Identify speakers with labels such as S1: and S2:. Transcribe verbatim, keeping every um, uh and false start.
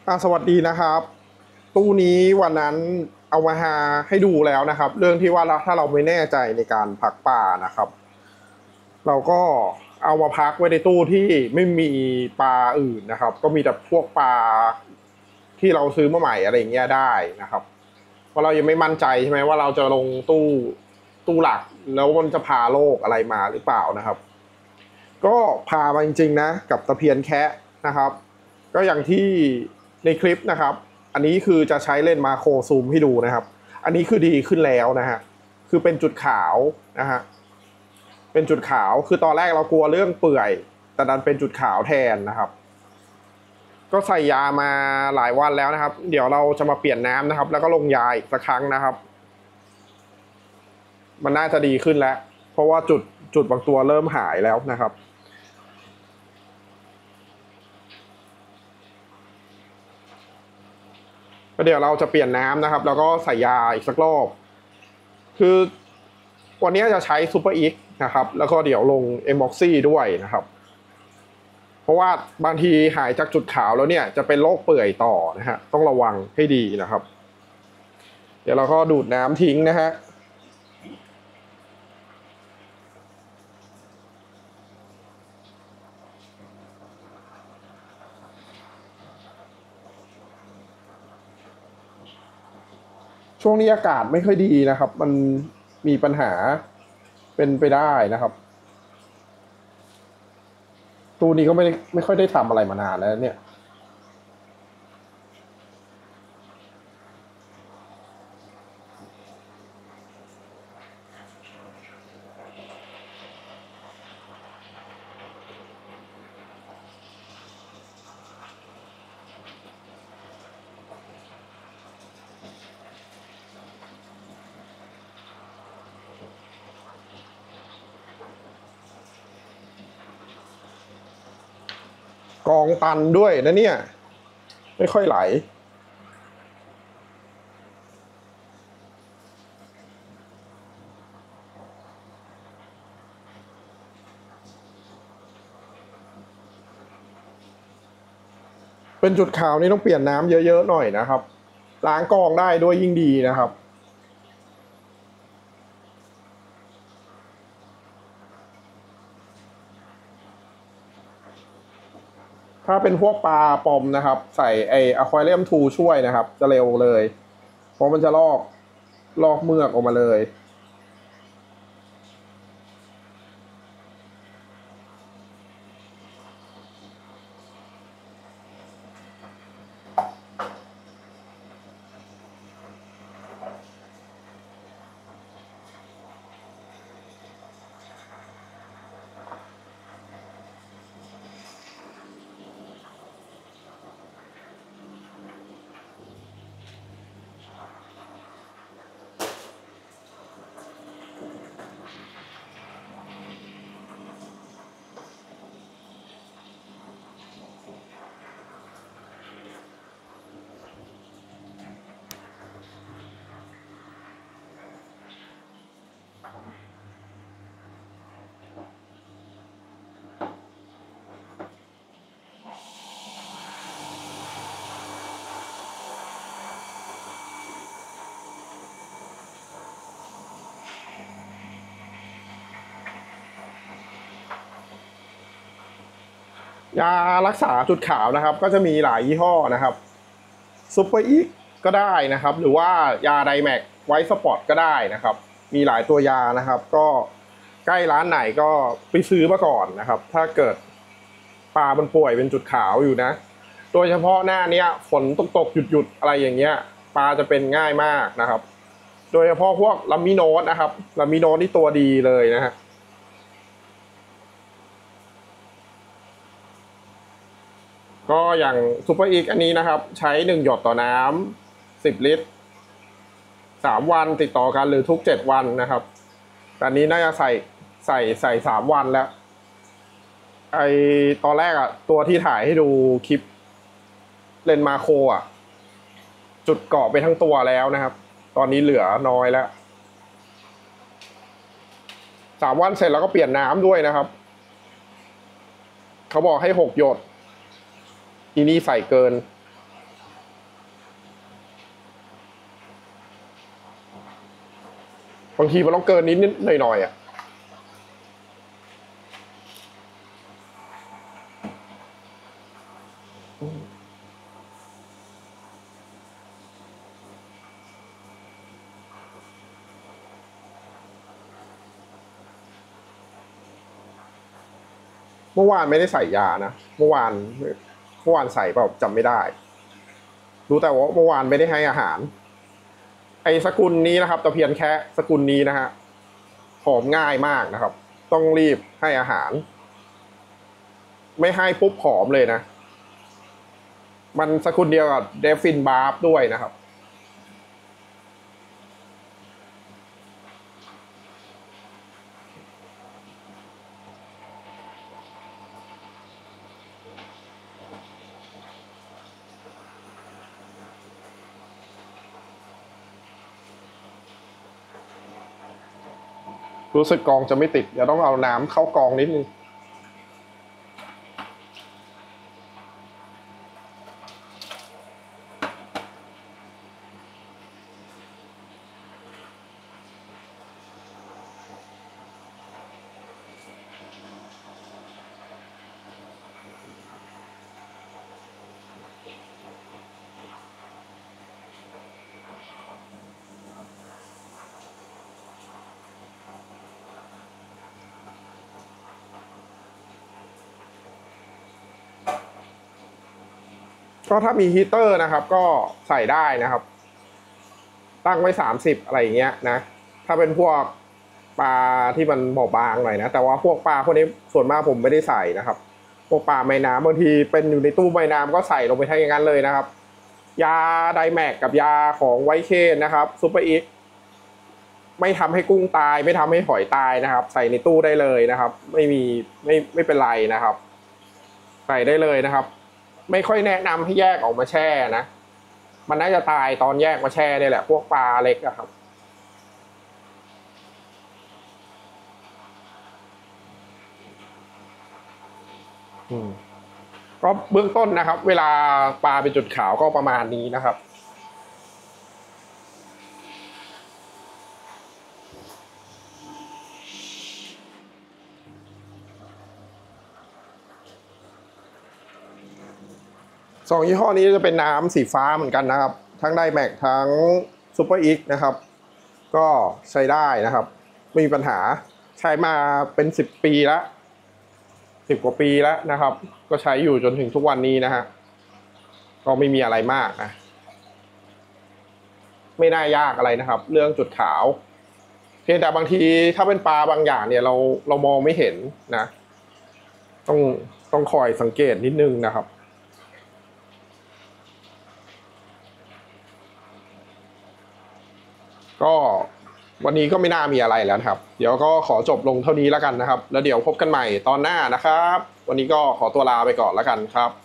S1: อ่าสวัสดีนะครับตู้นี้วันนั้นเอามาหาให้ดูแล้วนะครับเรื่องที่ว่าถ้าเราไม่แน่ใจในการพักป่านะครับเราก็เอามาพักไว้ในตู้ที่ไม่มีปลาอื่นนะครับก็มีแต่พวกปลาที่เราซื้อมาใหม่อะไรอย่างเงี้ยได้นะครับเพราะเรายังไม่มั่นใจใช่ไหมว่าเราจะลงตู้ตู้หลักแล้วมันจะพาโรคอะไรมาหรือเปล่านะครับก็พามาจริงๆนะกับตะเพียนแคะนะครับก็อย่างที่ในคลิปนะครับอันนี้คือจะใช้เลนส์มาโครซูมให้ดูนะครับอันนี้คือดีขึ้นแล้วนะฮะคือเป็นจุดขาวนะฮะเป็นจุดขาวคือตอนแรกเรากลัวเรื่องเปื่อยแต่ดันเป็นจุดขาวแทนนะครับก็ใส่ยามาหลายวันแล้วนะครับเดี๋ยวเราจะมาเปลี่ยนน้ำนะครับแล้วก็ลงยาอีกสักครั้งนะครับมันน่าจะดีขึ้นแล้วเพราะว่าจุดจุดบางตัวเริ่มหายแล้วนะครับก็เดี๋ยวเราจะเปลี่ยนน้ำนะครับแล้วก็ใส่ยาอีกสักรอบคือวันนี้จะใช้ซูเปอร์อีกนะครับแล้วก็เดี๋ยวลงเอม็อกซี่ด้วยนะครับเพราะว่าบางทีหายจากจุดขาวแล้วเนี่ยจะเป็นโรคเปื่อยต่อนะฮะต้องระวังให้ดีนะครับเดี๋ยวเราก็ดูดน้ำทิ้งนะฮะช่วงนี้อากาศไม่ค่อยดีนะครับมันมีปัญหาเป็นไปได้นะครับตู้นี้ก็ไม่ไม่ค่อยได้ทำอะไรมานานแล้วเนี่ยกองตันด้วยนะเนี่ยไม่ค่อยไหลเป็นจุดขาวนี่ต้องเปลี่ยนน้ำเยอะๆหน่อยนะครับล้างกองได้ด้วยยิ่งดีนะครับถ้าเป็นพวกปลาปอมนะครับใส่ไออะควาเรียมทูช่วยนะครับจะเร็วเลยเพราะมันจะลอกลอกเมือกออกมาเลยยารักษาจุดขาวนะครับก็จะมีหลายยี่ห้อนะครับซูเปอร์อีกก็ได้นะครับหรือว่ายาไดแม็กไวท์สปอร์ตก็ได้นะครับมีหลายตัวยานะครับก็ใกล้ร้านไหนก็ไปซื้อมาก่อนนะครับถ้าเกิดปลามันป่วยเป็นจุดขาวอยู่นะโดยเฉพาะหน้านี้ฝนตกตกหยุดหยุดอะไรอย่างเงี้ยปลาจะเป็นง่ายมากนะครับโดยเฉพาะพวกลามิโนสนะครับลามิโนสนี่ตัวดีเลยนะฮะก็อย่างซูเปอร์อีกอันนี้นะครับใช้หนึ่งหยดต่อน้ำสิบลิตรสามวันติดต่อกันหรือทุกเจ็ดวันนะครับแต่นี้น่าจะใส่ใส่ใส่สามวันแล้วไอตอนแรกอะตัวที่ถ่ายให้ดูคลิปเลนมาโครอะจุดเกาะไปทั้งตัวแล้วนะครับตอนนี้เหลือน้อยแล้วสามวันเสร็จแล้วก็เปลี่ยนน้ำด้วยนะครับเขาบอกให้หกหยดทีนี้ใส่เกินบางทีมันต้องเกินนิดนิดหน่อยหน่อยอ่ะเมื่อวานไม่ได้ใส่ยานะเมื่อวานเมื่อวานใส่เปล่าจำไม่ได้รู้แต่ว่าเมื่อวานไม่ได้ให้อาหารไอ้สกุลนี้นะครับตะเพียนแคะสกุลนี้นะฮะผอมง่ายมากนะครับต้องรีบให้อาหารไม่ให้ปุ๊บผอมเลยนะมันสกุลเดียวกับเดฟินบาร์ฟด้วยนะครับรู้สึกกองจะไม่ติดเดี๋ยวต้องเอาน้ำเข้ากองนิดนึงก็ถ้ามีฮีเตอร์นะครับก็ใส่ได้นะครับตั้งไว้สามสิบอะไรอย่างเงี้ยนะถ้าเป็นพวกปลาที่มันบอบบางหน่อยนะแต่ว่าพวกปลาพวกนี้ส่วนมากผมไม่ได้ใส่นะครับพวกปลาไม้น้ำบางทีเป็นอยู่ในตู้ไม้น้ำก็ใส่ลงไปทั้งอย่างนั้นเลยนะครับยาไดแม็กกับยาของไวเคนนะครับซูเปอร์อีกไม่ทำให้กุ้งตายไม่ทำให้หอยตายนะครับใส่ในตู้ได้เลยนะครับไม่มีไม่ไม่เป็นไรนะครับใส่ได้เลยนะครับไม่ค่อยแนะนำให้แยกออกมาแช่นะมันน่าจะตายตอนแยกมาแช่นี่แหละพวกปลาเล็กอะครับอืมก็เบื้องต้นนะครับเวลาปลาเป็นจุดขาวก็ประมาณนี้นะครับสองยี่ห้อนี้จะเป็นน้ำสีฟ้าเหมือนกันนะครับทั้งไดแม็กทั้งซูเปอร์อีกนะครับก็ใช้ได้นะครับไม่มีปัญหาใช้มาเป็นสิบปีแล้วสิบกว่าปีแล้วนะครับก็ใช้อยู่จนถึงทุกวันนี้นะฮะก็ไม่มีอะไรมากนะไม่น่ายากอะไรนะครับเรื่องจุดขาวเพียงแต่บางทีถ้าเป็นปลาบางอย่างเนี่ยเราเรามองไม่เห็นนะต้องต้องคอยสังเกตนิดนึงนะครับก็วันนี้ก็ไม่น่ามีอะไรแล้วครับเดี๋ยวก็ขอจบลงเท่านี้แล้วกันนะครับแล้วเดี๋ยวพบกันใหม่ตอนหน้านะครับวันนี้ก็ขอตัวลาไปก่อนแล้วกันครับ